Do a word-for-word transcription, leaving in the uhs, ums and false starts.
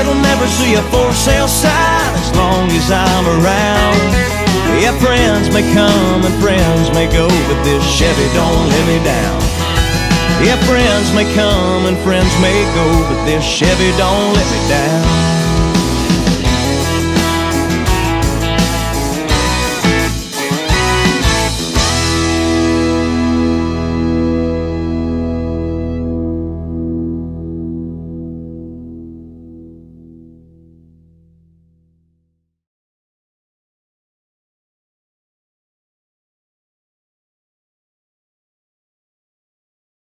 it'll never see a for sale sign as long as I'm around. Yeah, friends may come and friends may go, but this Chevy don't let me down. Yeah, friends may come and friends may go, but this Chevy don't let me down.